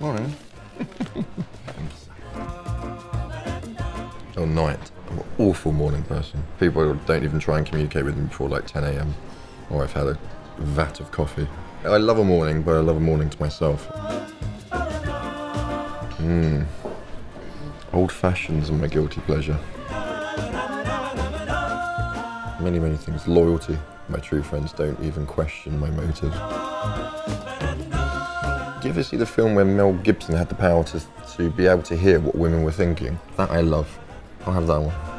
Morning. Or night. I'm an awful morning person. People don't even try and communicate with me before like 10 AM, or I've had a vat of coffee. I love a morning, but I love a morning to myself. Old fashions are my guilty pleasure. Many, many things. Loyalty. My true friends don't even question my motives. Do you ever see the film where Mel Gibson had the power to be able to hear what women were thinking? That I love. I'll have that one.